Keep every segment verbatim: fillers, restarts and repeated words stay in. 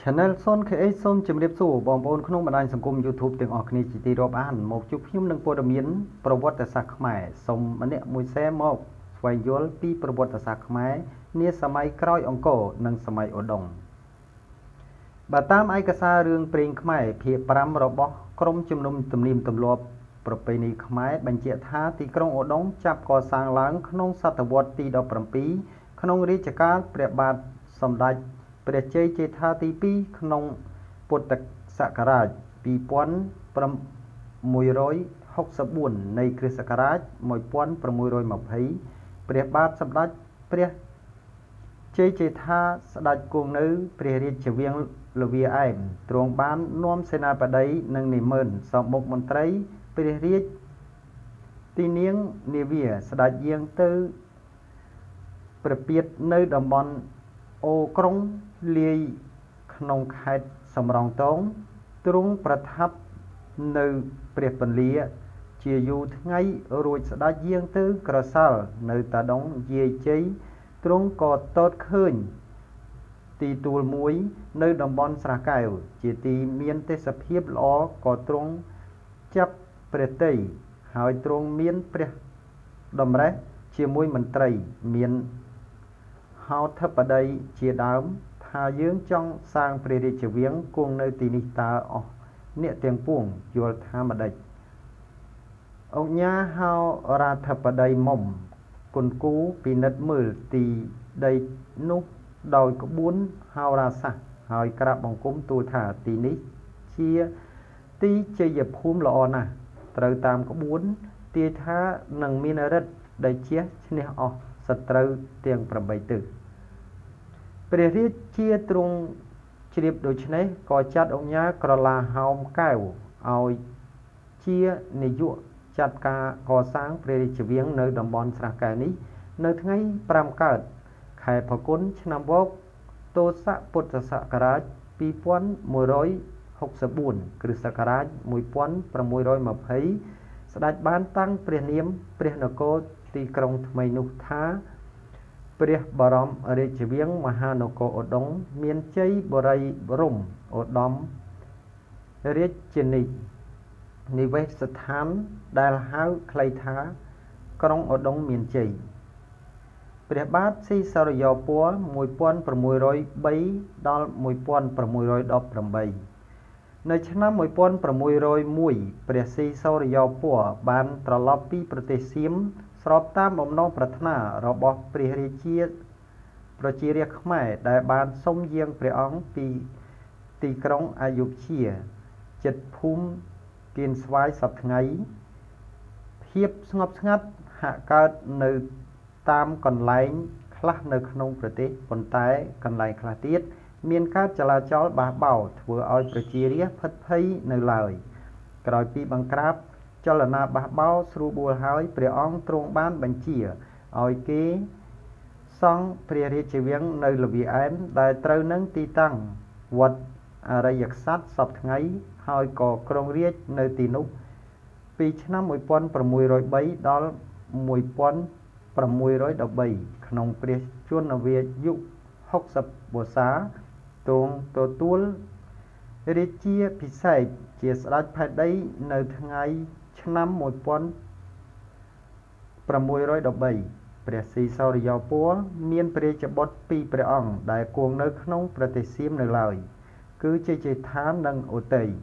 Channel សូន เค เอช សូមជម្រាបសួរបងប្អូនក្នុងបណ្ដាញសង្គម YouTube ទាំងអស់គ្នាជាទីរាប់អានមកជួបខ្ញុំនឹងព័ត៌មានប្រវត្តិសាស្ត្រខ្មែរសូមម្នាក់មួយសែមកស្វែងយល់ពីប្រវត្តិសាស្ត្រខ្មែរនាសម័យក្រោយអង្គរនិងសម័យឧដុង្គបើតាមឯកសាររឿងព្រេងខ្មែរភាគប្រាំរបស់ក្រមជំនុំទំនៀមទម្លាប់ប្រពៃណីខ្មែរបញ្ជាក់ថាទីក្រុងឧដុង្គចាប់កសាងឡើងក្នុងសតវត្សទីដប់ប្រាំពីរក្នុងរាជកាលព្រះបាទសម្ដេចព្រះជ័យជេដ្ឋាទីពីរក្នុងពុទ្ធសករាជពីរពាន់ប្រាំមួយរយហុកសិបបួននៃគ្រិស្តសករាជមួយពាន់ប្រាំមួយរយម្ភៃព្រះបាទសម្ដេចព្រះជ័យជេដ្ឋាស្ដេចគង់នៅព្រះរាជវាំងល្វាឯមទ្រង់បាននាំសេនាបតីនិងនិមឺនសម្មុខមន្ត្រីព្រះរាជទីនាងនាវាស្ដេចយាងទៅប្រពៀតនៅតំបន់អូក្រុងលាយក្នុងខេត្តសំរោងទងទ្រង់ប្រថាប់នៅព្រះពន្លាជាយូរថ្ងៃរួចស្ដេចយាងទៅក្រសាល់នៅតាដុងយាយជ័យទ្រង់ក៏តតឃើញទីទួលមួយនៅតំបន់ស្រះកែវជាទីមានទេសភាពល្អក៏ទ្រង់ចាប់ព្រះទ័យហើយទ្រង់មានព្រះតម្រេះជាមួយមន្ត្រីមានហោធិបតីជាដើមថាយើងចង់សាងព្រះរាជវាំងគង់នៅទីនេះតើអស់អ្នកទាំងពួងយល់ថាម្ដេចអង្គញាហៅរដ្ឋបតីមុំគុនគូពិនិត្យមើលទីដីនោះដោយក្បួនហោរាសាស្ត្រហើយក្រាបបង្គំទូលថាទីនេះជាទីជ័យភូមិល្អណាស់ត្រូវតាមក្បួនទាយថានឹងមានឫទ្ធិដែលជះឈ្នះអស់សត្រូវទាំងប្រាំបីទិសព្រះរាជាទ្រង់ជ្រាបដូច្នេះក៏ចាត់អង្គញាក្រឡាហោមកែវឲ្យជានាយកចាត់ការកសាងព្រះរាជវាំងនៅតំបន់ស្រះកែវនេះនៅថ្ងៃប្រាំកើតខែផល្គុនឆ្នាំវកទសពុទ្ធសករាជពីរពាន់មួយរយហុកសិបបួនគ្រិស្តសករាជមួយពាន់ប្រាំមួយរយម្ភៃស្ដេចបានតាំងព្រះនាមព្រះនគរទីក្រុងថ្មីនោះថាព្រះបរមរាជវាំងមហានគរឧដុង្គមានជ័យបរិយរមឧត្តមរាជនីនិវេសដ្ឋានដែលហៅខ្លីថាក្រុងឧដុង្គមានជ័យព្រះបាទស៊ីសុរិយោពណ៌មួយពាន់ប្រាំមួយរយបីដល់មួយពាន់ប្រាំមួយរយដប់ប្រាំបីនៅឆ្នាំមួយពាន់ប្រាំមួយរយមួយព្រះស៊ីសុរិយោពណ៌បានត្រឡប់ពីប្រទេសសៀមស្របតាមបំណងប្រាថ្នារបស់ព្រះរាជាប្រជារាស្ត្រខ្មែរដែលបានសុំយាងព្រះអង្គពីទីក្រុងអយុធ្យាជិតភូមិគៀនស្វាយសពថ្ងៃភាពស្ងប់ស្ងាត់ហាក់កើតនៅតាមកន្លែងខ្លះនៅក្នុងប្រទេសប៉ុន្តែកន្លែងខ្លះទៀតមានការចលាចលបះបោរធ្វើឲ្យប្រជារាស្ត្រភិតភ័យនៅឡើយក្រោយពីបង្ក្រាបចលនាបះបោរស្រួលបួលហើយព្រះអង្គទ្រង់បានបញ្ជាឲ្យគេសង់ព្រះរាជវាំងនៅល្វាឯមដែលត្រូវនឹងទីតាំងវត្តអរិយក្សត្រសពថ្ងៃហើយក៏គ្រងរាជ្យនៅទីនោះពីឆ្នាំមួយពាន់ប្រាំមួយរយបីដល់មួយពាន់ប្រាំមួយរយដប់បីក្នុងព្រះជន្មវេយុហុកសិបវស្សាទ្រង់ទទួលរាជាភិសេកជាស្ដេចផែនដីនៅថ្ងៃឆ្នាំមួយពាន់ប្រាំមួយរយដប់បីព្រះស៊ីសុរិយោពណ៌មានព្រះរាជបុត្រពីរព្រះអង្គដែលគង់នៅក្នុងប្រទេសសៀមនៅឡើយគឺជ័យជេដ្ឋានិងអូទ័យ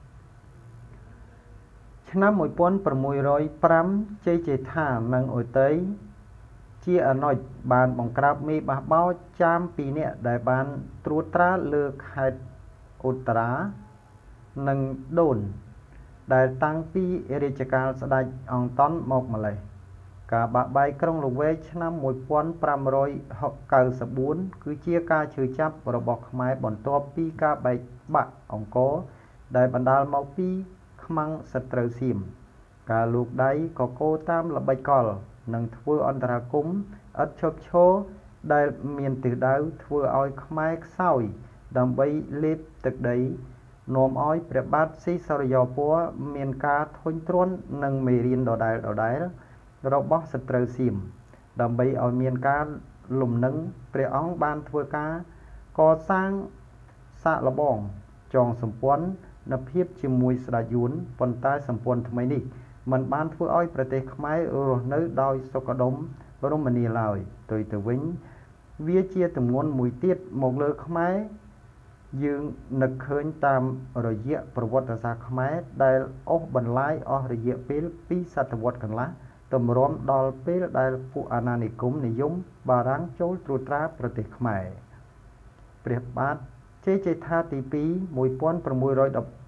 ឆ្នាំមួយពាន់ប្រាំមួយរយប្រាំជ័យជេដ្ឋានិងអូទ័យជាអនុជបានបង្ក្រាបមេបះបោរចាមពីរនាក់ដែលបានត្រួតត្រាលើខេត្តឧត្រានិងដូនដែលតាំងពីរាជកាលស្ដេចអង្គតន់មកម្លេះការបាក់បែកក្រុងល្វែកឆ្នាំមួយពាន់ប្រាំរយកៅសិបបួនគឺជាការឈឺចាប់របស់ខ្មែរបន្ទាប់ពីការបែកបាក់អង្គរដែលបណ្ដាលមកពីខ្មាំងសត្រូវសៀមការលូកដៃកកោតាមល្បិចកលនិងធ្វើអន្តរាគមន៍ឥតឈប់ឈរដែលមានទិសដៅធ្វើឲ្យខ្មែរខ្សោយដើម្បីលេបទឹកដីនាំឲ្យព្រះបាទស៊ីសុរិយោពណ៌មានការធុញទ្រាន់នឹងមេរៀនដដែលដដែលរបស់សត្រូវសៀមដើម្បីឲ្យមានការលំនឹងព្រះអង្គបានធ្វើការកសាងសសាកល្បងចងសម្ព័ន្ធនៅភាពជាមួយស្ដេចយួនប៉ុន្តែសម្ព័ន្ធថ្មីនេះមិនបានធ្វើឲ្យប្រទេសខ្មែររស់នៅដោយសុខដុមរមនាឡើយផ្ទុយទៅវិញវាជាទម្ងន់មួយទៀតមកលើខ្មែរយើងនឹកឃើញតាមរយៈប្រវត្តិសាស្ត្រខ្មែរដែលអូសបន្លាយអស់រយៈពេលពីរសតវត្សរ៍កន្លះទម្រាំដល់ពេលដែលពួកអាណានិគមនិយមបារាំងចូលត្រួតត្រាប្រទេសខ្មែរព្រះបាទជ័យជេដ្ឋាទីពីរ 1618 ដល់ 1628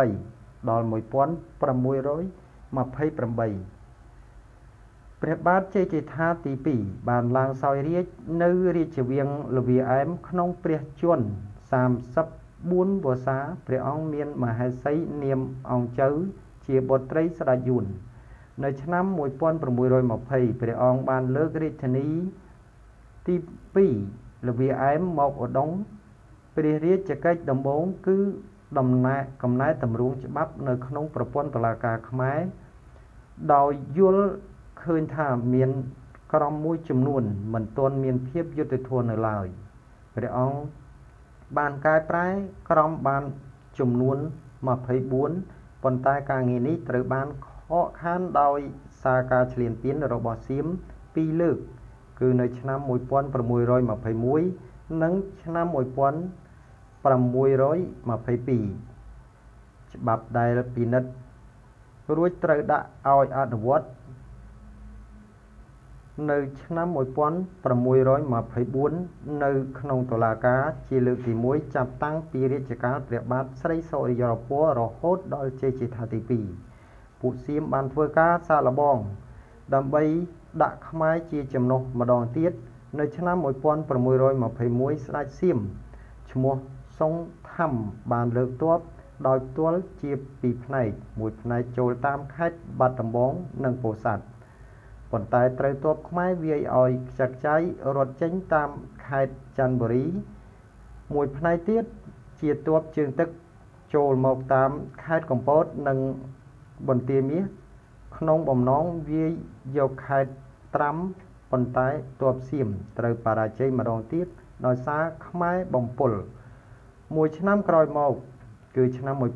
ព្រះបាទជ័យជេដ្ឋាទីពីរបានឡើងសោយរាជ្យនៅរាជវាំងល្វាឯមក្នុងព្រះជន្មសាមសិបបួនវស្សាព្រះអង្គមានមហេសីនាមអង្គជើជាបុត្រីស្ដេចយួននៅឆ្នាំ 1620 ព្រះអង្គបានលើករាជធានីទីពីរល្វាឯមមកឧដុង្គព្រះរាជកិច្ចដំបូងគឺដំណើរកំណែតម្រង់ច្បាប់នៅក្នុងប្រព័ន្ធតុលាការខ្មែរដោយយល់ឃើញថាមានក្រុមមួយចំនួនមិនទាន់មានភាពយុត្តិធម៌នៅឡើយព្រះអង្គបានកែប្រែក្រុមបានចំនួនម្ភៃបួនប៉ុន្តែការងារនេះត្រូវបានខកខានដោយសារការឈ្លានពានរបស់សៀមពីរលើកគឺនៅឆ្នាំ 1621 និងឆ្នាំ 1622 ច្បាប់ដែលពិនិត្យរួចត្រូវដាក់ឲ្យអនុវត្តនៅឆ្នាំ 1624 នៅក្នុងតុលាការជាលើកទីមួយចាប់តាំងពីរាជកាលព្រះបាទស្រីសុរិយោពណ៌រហូតដល់ជ័យជេដ្ឋាទីពីរពួកសៀមបានធ្វើការសាកល្បងដើម្បីដាក់ខ្មែរជាចំណុះម្ដងទៀតនៅឆ្នាំ 1621 ស្ដេចសៀមឈ្មោះសុងថាំបានលើកទ័ពដោយផ្ទាល់ជាពីរផ្នែកមួយផ្នែកចូលតាមខេត្តបាត់ដំបងនិងពោធិ៍សាត់ប៉ុន្តែត្រូវទ័ពខ្មែរវាយឲ្យខ្ចាត់ខ្ចាយរត់ចេញតាមខេត្តចន្ទបុរីមួយផ្នែកទៀតជាទ័ពជើងទឹកចូលមកតាមខេត្តកំពតនិងបន្ទាយមាសក្នុងបំណងវាយយកខេត្តត្រាំប៉ុន្តែទ័ពសៀមត្រូវបរាជ័យម្ដងទៀតដោយសារខ្មែរបំពុលមួយឆ្នាំក្រោយមកគឺឆ្នាំ 1622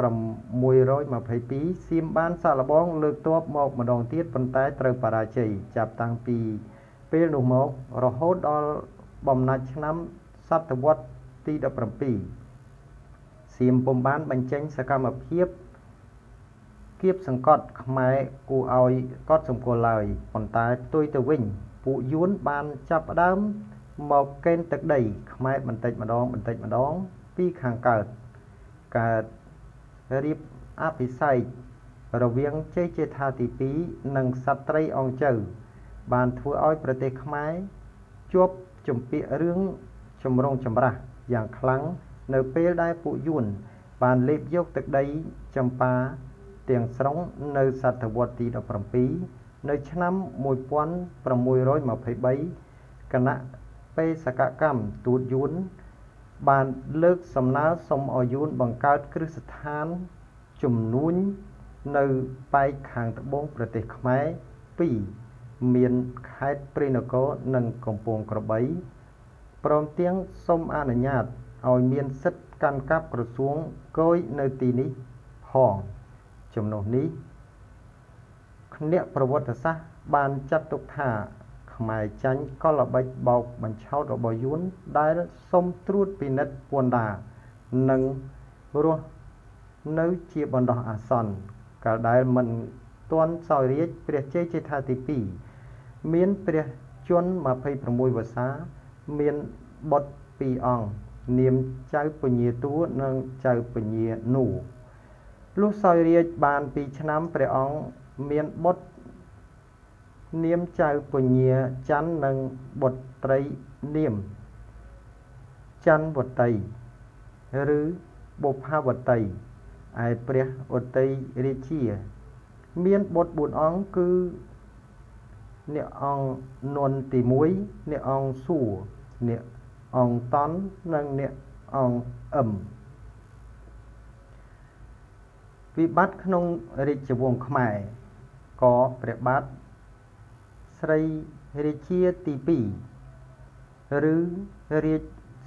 សៀមបានសាកល្បងលើកទ័ពមកម្ដងទៀតប៉ុន្តែត្រូវបរាជ័យចាប់តាំងពីពេលនោះមករហូតដល់បំណាច់ឆ្នាំសតវត្សរ៍ទី ដប់ប្រាំពីរ សៀមពុំបានបញ្ចេញសកម្មភាពគៀបសង្កត់ខ្មែរគួរឲ្យកត់សម្គាល់ឡើយប៉ុន្តែផ្ទុយទៅវិញពួកយួនបានចាប់ផ្ដើមមកកេណ្ឌទឹកដីខ្មែរបន្តិចម្ដងបន្តិចម្ដងពីខាងកើតកើតរៀបអភិសេករវាងជ័យជេដ្ឋាទីពីរនិងសត្វត្រីអង្គជើបានធ្វើឲ្យប្រទេសខ្មែរជាប់ជំពាក់រឿងចម្រុងចម្រាស់យ៉ាងខ្លាំងនៅពេលដែលពួកយួនបានលេបយកទឹកដីចម្ប៉ាទាំងស្រុងនៅសតវត្សរ៍ទី ដប់ប្រាំពីរ នៅឆ្នាំ 1623 គណៈបេសកកម្មទូតយួនបានលើកសំណើសុំឲ្យយួនបង្កើតគ្រឹះស្ថានជំនួញនៅប៉ែកខាងត្បូងប្រទេសខ្មែរពីរមានខេត្តព្រៃនគរនិងកំពង់ក្របីព្រមទាំងសុំអនុញ្ញាតឲ្យមានសិទ្ធិកាន់កាប់ក្រសួងគយនៅទីនេះផងចំណុះនេះអ្នកប្រវត្តិសាស្ត្របានចាត់ទុកថាខ្មែរចាញ់កលល្បិចបោកបញ្ឆោតរបស់យួនដែលសុំត្រួតពិនិត្យពន្ធដារនិងរស់នៅជាបណ្ដោះអាសន្នកាលដែលមិនទាន់សោយរាជ្យព្រះជ័យជេដ្ឋាទីពីរមានព្រះជន្ម ម្ភៃប្រាំមួយ វស្សាមានបុត្រពីរអង្គនាមចៅពញាតួនិងចៅពញានូលុះសោយរាជ្យបានពីរឆ្នាំព្រះអង្គមានបុត្រនាមចៅពញាច័ន្ទនិងបុត្រីនាមច័ន្ទវតីឬបុប្ផាវតីឯព្រះឧទ័យរាជាមានបុត្របួនអង្គគឺអ្នកអង្គនន់ទីមួយអ្នកអង្គសួរអ្នកអង្គតន់និងអ្នកអង្គអឹមវិបត្តិក្នុងរាជវង្សខ្មែរក៏ព្រះបាទស្រីរាជាទីពីរឬរាជ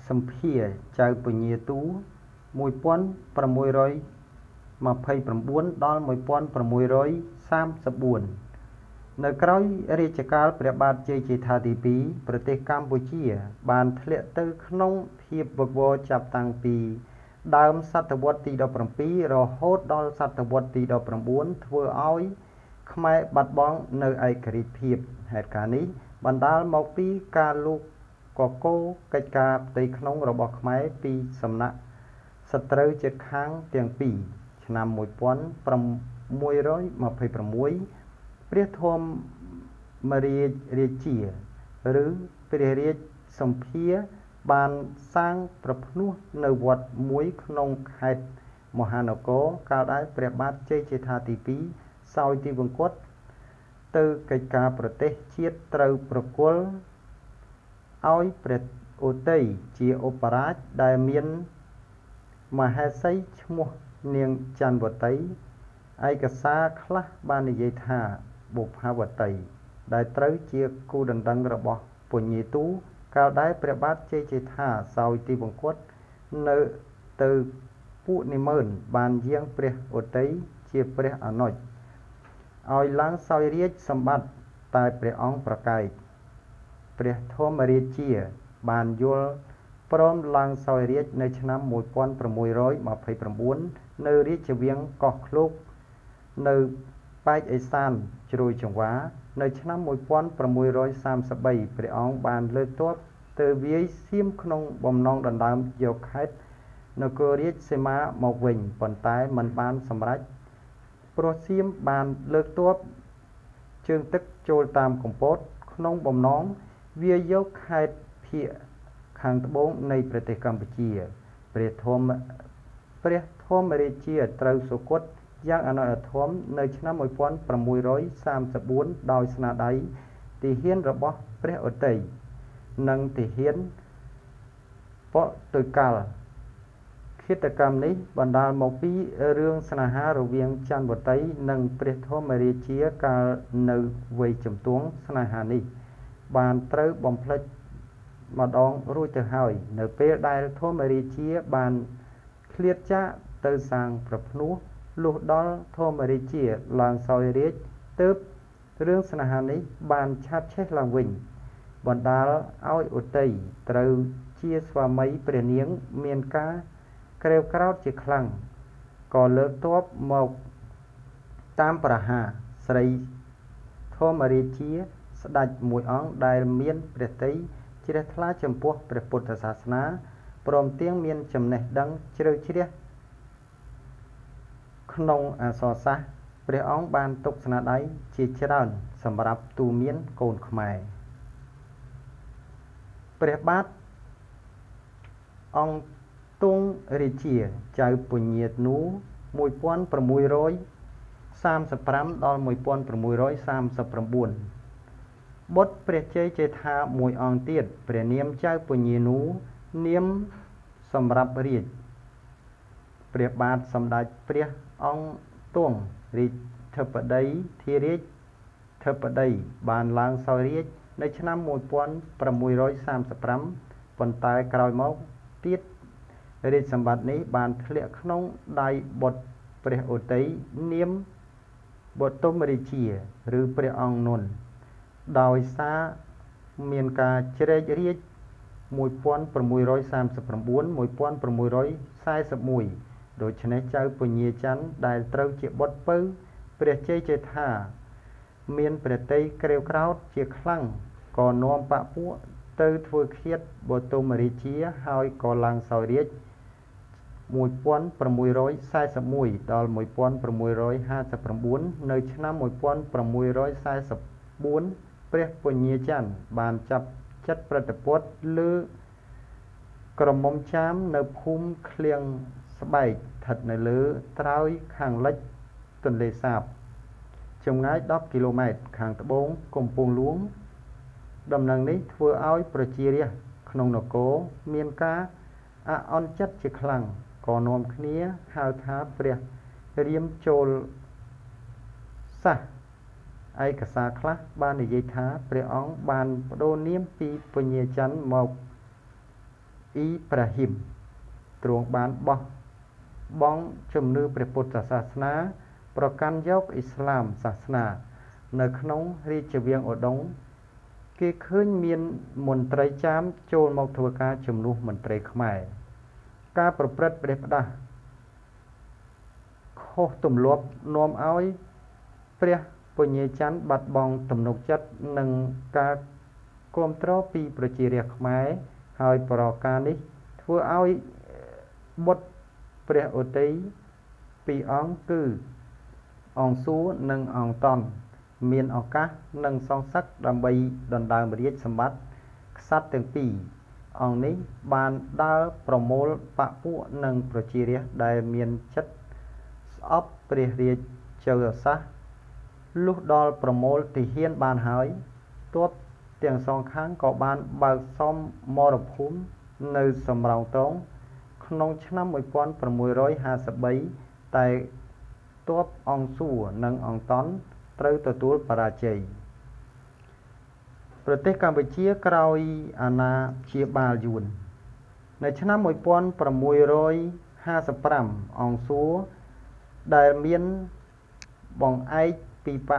សម្ភារចៅពញាទូមួយពាន់ប្រាំមួយរយម្ភៃប្រាំបួនដល់មួយពាន់ប្រាំមួយរយសាមសិបបួននៅក្រោយរាជកាលព្រះបាទជ័យជេដ្ឋាទីពីរប្រទេសកម្ពុជាបានធ្លាក់ទៅក្នុងភាពវឹកវរចាប់តាំងពីដើមសតវត្សទីដប់ប្រាំពីររហូតដល់សតវត្សទីដប់ប្រាំបួនធ្វើឲ្យខ្មែរបាត់បង់នៅឯករាជ្យភាពហេតុការណ៍នេះបណ្ដាលមកពីការលូកកកូរកិច្ចការផ្ទៃក្នុងរបស់ខ្មែរពីសំណាក់សត្រូវជិតខាងទាំងពីរឆ្នាំមួយពាន់ប្រាំមួយរយម្ភៃប្រាំមួយព្រះធម្មរាជរាជា ឬព្រះរាជសម្ភារបានសាងប្រភ្នោះនៅវត្តមួយក្នុងខេត្តមហានគរកាលដែលព្រះបាទជ័យជេដ្ឋាទីពីរសោយទីវង្គតទៅកិច្ចការប្រទេសជាតិត្រូវប្រគល់ឲ្យព្រះឧទ័យជាឧបរាជដែលមានមហេសីឈ្មោះនាងច័ន្ទវតីឯកសារខ្លះបាននិយាយថាបុប្ផាវតីដែលត្រូវជាគូដណ្ដឹងរបស់ពញាទូកាលដែលព្រះបាទជ័យជេដ្ឋាសោយទីវង្គតនៅទៅពួកនិមឺនបានយាងព្រះឧទ័យជាព្រះអនុជឲ្យឡើងសោយរាជសម្បត្តិតែព្រះអង្គប្រកែកព្រះធម្មរាជាបានយល់ព្រមឡើងសោយរាជនៅឆ្នាំមួយពាន់ប្រាំមួយរយម្ភៃប្រាំបួននៅរាជវាំងកោះឃ្លោកនៅប៉ែកឦសានជ្រោយចង្វានៅឆ្នាំមួយពាន់ប្រាំមួយរយសាមសិបបីព្រះអង្គបានលើកទ័ពទៅវាយសៀមក្នុងបំណងដណ្ដើមយកខេត្តនគររាជសីមាមកវិញប៉ុន្តែមិនបានសម្រេចព្រោះសៀមបានលើកទ័ពជើងទឹកចូលតាមកំពតក្នុងបំណងវាយយកខេត្តភាគខាងត្បូងនៃប្រទេសកម្ពុជាព្រះធម្មព្រះធម្មរាជាត្រូវសុគតយ៉ាងអនុអធមនៅឆ្នាំមួយពាន់ប្រាំមួយរយសាមសិបបួនដោយស្នាដៃទាហានរបស់ព្រះឧទ័យនិងទាហានប៉ុតុយកាល់ឃាតកម្មនេះបណ្ដាលមកពីរឿងស្នេហារវាងច័ន្ទវតីនិងព្រះធម្មរាជាកាលនៅវ័យជំទង់ស្នេហានេះបានត្រូវបំភ្លេចម្ដងរួចទៅហើយនៅពេលដែលធម្មរាជាបានឃ្លាតចាកទៅសាងប្រភ្នោះលុះដល់ធម្មរាជាឡើងសោយរាជទើបរឿងស្នេហានេះបានឆាបឆេះឡើងវិញបណ្ដាលឲ្យឧទ័យត្រូវជាស្វាមីព្រះនាងមានការក្រេវក្រោធជាខ្លាំងក៏លើកទ័ពមកតាមប្រហារស្រីធម្មរាជាស្ដេចមួយអង្គដែលមានព្រះទ័យជ្រះថ្លាចំពោះព្រះពុទ្ធសាសនាព្រមទាំងមានចំណេះដឹងជ្រៅជ្រះក្នុងអក្សរសាស្ត្រព្រះអង្គបានទុកស្នាដៃជាច្រើនសម្រាប់ទូន្មានកូនខ្មែរព្រះបាទអង្គទង់រាជាចៅពញានូមួយពាន់ប្រាំមួយរយសាមសិបប្រាំដល់មួយពាន់ប្រាំមួយរយសាមសិបប្រាំបួនបុត្រព្រះជ័យជេដ្ឋាមួយអង្គទៀតព្រះនាមចៅពញានូនាមសម្រាប់រាជព្រះបាទសម្ដេចព្រះអង្គទង់រាជធិបតីធារាជធិបតីបានឡើងសោយរាជនៅឆ្នាំមួយពាន់ប្រាំមួយរយសាមសិបប្រាំប៉ុន្តែក្រោយមកទៀតរាជសម្បត្តិនេះបានធ្លាក់ក្នុងដៃបុត្រព្រះឧទ័យនាមបទុមរាជាឬព្រះអង្គនុនដោយសារមានការជ្រែករាជមួយពាន់ប្រាំមួយរយសាមសិបប្រាំបួន មួយពាន់ប្រាំមួយរយសែសិបមួយដូច្នេះចៅពញាច័ន្ទដែលត្រូវជាបុត្រពៅព្រះជ័យជេដ្ឋាមានព្រះទ័យក្រេវក្រោធជាខ្លាំងក៏នាំបពួកទៅធ្វើឃាតបទុមរាជាហើយក៏ឡើងសោយរាជមួយពាន់ប្រាំមួយរយសែសិបមួយដល់មួយពាន់ប្រាំមួយរយហាសិបប្រាំបួននៅឆ្នាំមួយពាន់ប្រាំមួយរយសែសិបបួនព្រះពញាច័ន្ទបានចាប់ចិត្តប្រតិពលលើក្រមុំចាមនៅភូមិឃ្លៀងស្បែកស្ថិតនៅលើត្រើយខាងលិចទន្លេសាបចម្ងាយដប់គីឡូម៉ែត្រខាងត្បូងកំពង់ហ្លួងដំណឹងនេះធ្វើឲ្យប្រជារាស្ត្រក្នុងនគរមានការអាក់អន់ចិត្តជាខ្លាំងក៏នាំគ្នាហៅថាព្រះរាមចូលសាសឯកសារខ្លះបាននិយាយថាព្រះអង្គបានបដូរនាមពីពញាច័ន្ទមកអ៊ីប្រាហ៊ីមទ្រង់បានបោះបង់ជំនឿព្រះពុទ្ធសាសនាប្រកាន់យកអ៊ីស្លាមសាសនានៅក្នុងរាជវាំងឧដុង្គគេឃើញមានមន្ត្រីចាមចូលមកធ្វើការជំនួសមន្ត្រីខ្មែរការប្រព្រឹត្តផ្ដេសផ្ដាសខុសទម្លាប់នាំឲ្យព្រះពញាច័ន្ទបាត់បង់ទំនុកចិត្តនិងការគាំទ្រពីប្រជារាស្ត្រខ្មែរហើយប្រការនេះធ្វើឲ្យបុត្រព្រះឧទ័យពីរអង្គគឺអង្គសួរនិងអង្គតន់មានឱកាសនិងសងសឹកដើម្បីដណ្ដើមរាជសម្បត្តិក្សត្រទាំងពីរអង្គនេះបានដើរប្រមូលបពួកនិងប្រជារាស្ត្រដែលមានចិត្តស្អប់ព្រះរាជាសាសន៍លុះដល់ប្រមូលទាហានបានហើយទ័ពទាំងសងខាងក៏បានបើកសមមរភូមិនៅសំរោងទងក្នុងឆ្នាំmột nghìn sáu trăm năm mươi baតែទ័ពអង្គសួរនិងអង្គតន់ត្រូវទទួលបរាជ័យប្រទេសកម្ពុជាក្រោយអាណាព្យាបាលយួននៅឆ្នាំmột nghìn sáu trăm năm mươi lămអង្គសួរដែលមានបង្អែកពីប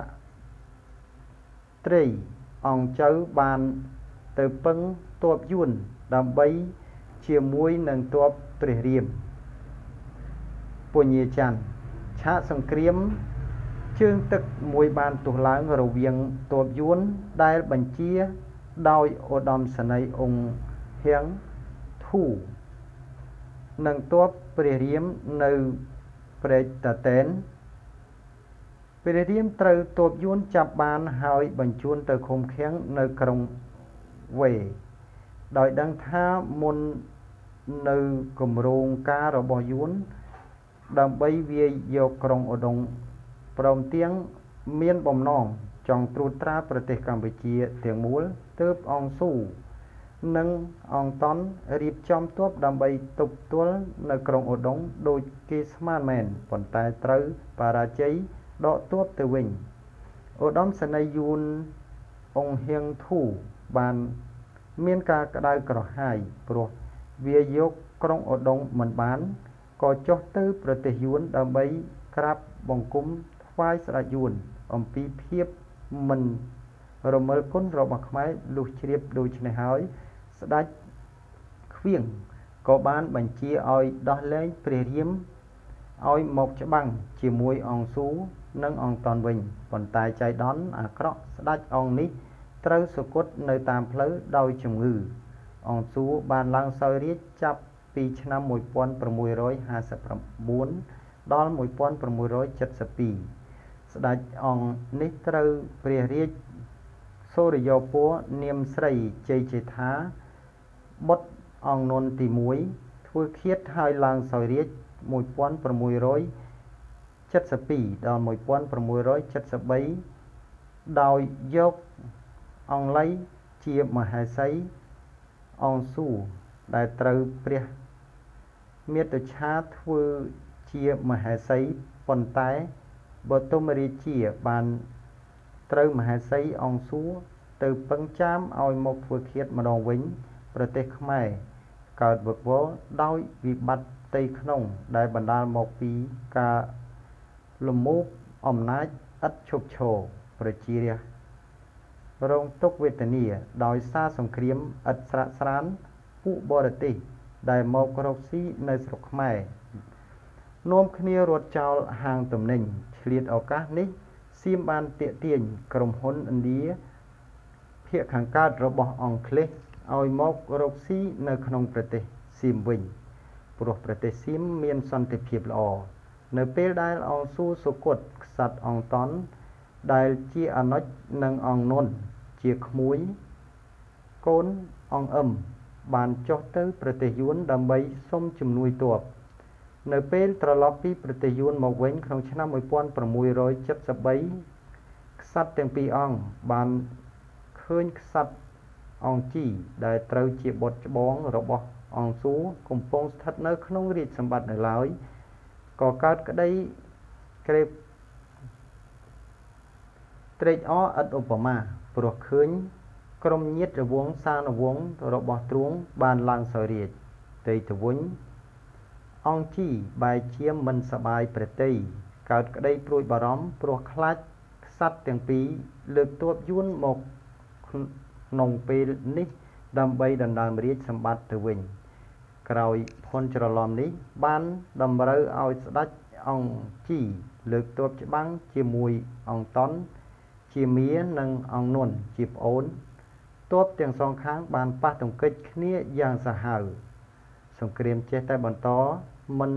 ត្រីអង្គចៅបានទៅពឹងទ័ពយួនដើម្បីជាមួយនឹងទ័ពព្រះរាមពញាច័ន្ទឆាកសង្គ្រាមជើងទឹកមួយបានទុះឡើងរវាងទ័ពយួនដែលបញ្ជាដោយឧត្តមសេនីយ៍អង្គហៀងធូនិងទ័ពព្រះរាមនៅព្រែកតាតែនព្រះរាមត្រូវទ័ពយួនចាប់បានហើយបញ្ជូនទៅឃុំឃាំងនៅក្រុងវេដោយដឹងថាមុននៅគម្រោងការរបស់យួនដើម្បីវាយយកក្រុងឧដុង្គព្រមទាំងមានបំណងចង់ត្រួតត្រាប្រទេសកម្ពុជាទាំងមូលទើបអង្គស៊ូនិងអង្គតន់រៀបចំទ័ពដើម្បីទប់ទល់នៅក្រុងឧដុង្គដោយគេស្មានមែនប៉ុន្តែត្រូវបរាជ័យដកទ័ពទៅវិញឧត្តមសេនីយ៍យួនអង្គហៀងធូបានមានការក្តៅក្រហាយព្រោះវាយកក្រុងឧដុង្គមិនបានក៏ចុះទៅប្រទេសយួនដើម្បីក្រាបបង្គំថ្វាយស្ដេចយួនអំពីភាពមិនរមិលគុណរបស់ខ្មែរលុះជ្រាបដូច្នេះហើយស្ដេចខ្វៀងក៏បានបញ្ជាឲ្យដោះលែងព្រះរាមឲ្យមកច្បាំងជាមួយអង្គស៊ូនិងអង្គតន់វិញប៉ុន្តែចៃដន្យអាក្រក់ស្ដេចអង្គនេះត្រូវសុគតនៅតាមផ្លូវដោយជំងឺអង្គស៊ូបានឡើងសោយរាជ្យចាប់ពីឆ្នាំmột nghìn sáu trăm năm mươi chínដល់một nghìn sáu trăm bảy mươi haiស្ដេចអង្គនេះត្រូវព្រះរាជសូរយោពណ៌នាមស្រីជ័យជេដ្ឋាបុត្រអង្គនន់ទីមួយធ្វើឃាតហើយឡើងសោយរាជ្យmột nghìn sáu trăm bảy mươi haiដល់một nghìn sáu trăm bảy mươi baដោយយកអង្ល័យជាមហេសីអង្គស៊ូដែលត្រូវព្រះមាតុច្ឆាធ្វើជាមហេសីប៉ុន្តែបទុមរាជាបានត្រូវមហេសីអង្គស៊ូទៅពឹងចាមឲ្យមកធ្វើឃាតម្ដងវិញប្រទេសខ្មែរកើតវឹកវរដោយវិបត្តិផ្ទៃក្នុងដែលបណ្ដាលមកពីការលំមូបអំណាចឥតឈប់ឈរប្រជារាស្ត្ររងទុក្ខវេទនាដោយសារសង្គ្រាមឥតស្រាកស្រានពួកបរទេសដែលមករកស៊ីនៅស្រុកខ្មែរនាំគ្នារត់ចោលហាងទំនិញឆ្លៀតឱកាសនេះសៀមបានទាក់ទាញក្រុមហ៊ុនឥណ្ឌាភាគខាងកើតរបស់អង់គ្លេសឲ្យមករកស៊ីនៅក្នុងប្រទេសសៀមវិញព្រោះប្រទេសសៀមមានសន្តិភាពល្អនៅពេលដែលអង្គស៊ូសុគតក្សត្រអង្គតន់ដែលជាអនុជនិងអង្គនន់ជាក្មួយកូនអង្គអឹមបានចុះទៅប្រទេសយួនដើម្បីសុំជំនួយទ័ពនៅពេលត្រឡប់ពីប្រទេសយួនមកវិញក្នុងឆ្នាំmột nghìn sáu trăm bảy mươi baក្សត្រទាំងពីរអង្គបានឃើញក្សត្រអង្គជីដែលត្រូវជាបុត្រច្បងរបស់អង្គស៊ូកំពុងស្ថិតនៅក្នុងរាជសម្បត្តិនៅឡើយក៏កើតក្តីក្រេបត្រេកអរឥតឧបមាព្រោះឃើញក្រុមញាតិវង្សសានវង្សរបស់ទ្រង់បានឡើងសោយរាជ្យតីទៅវិញអង្គជីបែរជាមិនសប្បាយព្រះតីកើតក្តីព្រួយបារម្ភព្រោះខ្លាចក្សត្រទាំងពីរលើកទ័ពយួនមកក្នុងពេលនេះដើម្បីដណ្ដើមរាជសម្បត្តិទៅវិញក្រោយភ័ន្តច្រឡំនេះបានតម្រូវឲ្យស្ដេចអង្គជីលើកទ័ពច្បាំងជាមួយអង្គតន់ជាមានិងអង្គនន់ជាប្អូនទ័ពទាំងសងខាងបានប៉ះទង្គិចគ្នាយ៉ាងសាហាវសង្គ្រាមចេះតែបន្តមិន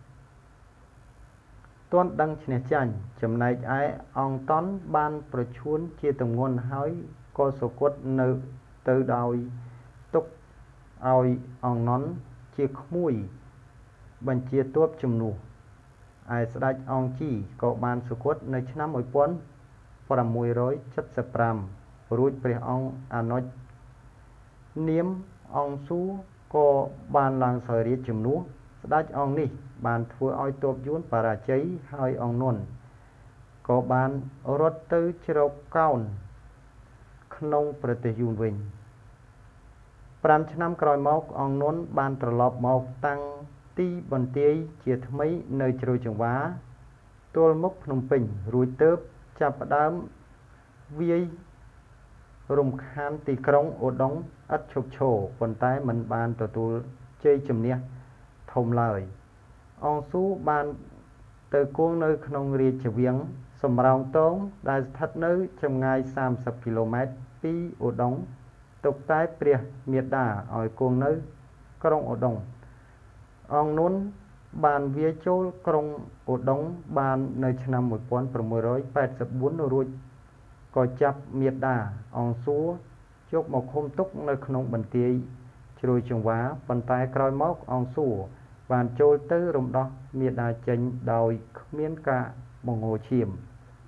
ទាន់ដឹងឈ្នះចាញ់ចំណែកឯអង្គតន់បានប្រឈួនជាទម្ងន់ហើយក៏សុគតនៅទៅដោយទុកឲ្យអង្គនន់ជាក្មួយបញ្ជាទ័ពជំនួសឯស្ដេចអង្គជីក៏បានសុគតនៅឆ្នាំmột nghìn sáu trăm七十五រួចព្រះអង្គអនុជនាមអង្គស៊ូក៏បានឡើងសោយរាជ្យជំនួសស្ដេចអង្គនេះបានធ្វើឲ្យទ័ពយួនបរាជ័យហើយអង្គនន់ក៏បានរត់ទៅជ្រកកោនក្នុងប្រទេសយួនវិញប្រាំឆ្នាំក្រោយមកអង្គនន់បានត្រឡប់មកតាំងទីបន្ទាយជាថ្មីនៅជ្រោយចង្វាទល់មុខភ្នំពេញរួចទើបចាប់ផ្ដើមវាយរំខានទីក្រុងឧដុង្គឥតឈប់ឈរប៉ុន្តែមិនបានទទួលជ័យជំនះធំឡើយអង្គស៊ូបានទៅគង់នៅក្នុងរាជវាំងសំរោងទងដែលស្ថិតនៅចម្ងាយសាមសិបគីឡូម៉ែត្រពីឧដុង្គទុកតែព្រះមាតាឲ្យគង់នៅក្រុងឧដុង្គអង្គនន់បានវាយចូលក្រុងឧដុង្គបាននៅឆ្នាំmột nghìn sáu trăm tám mươi tưរួចក៏ចាប់មាតាអង្គស៊ូយកមកឃុំទុកនៅក្នុងបន្ទាយជ្រោយចង្វាប៉ុន្តែក្រោយមកអង្គស៊ូបានចូលទៅរំដោះមាតាចេញដោយគ្មានការបង្ហូរឈាម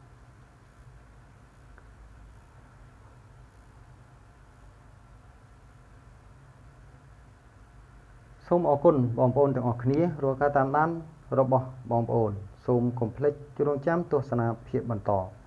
សូមអរគុណបងប្អូនទាំងអស់គ្នារាល់ការតាមដានរបស់បងប្អូនសូមកុំភ្លេចចូលរងចាំទស្សនាភាពបន្ត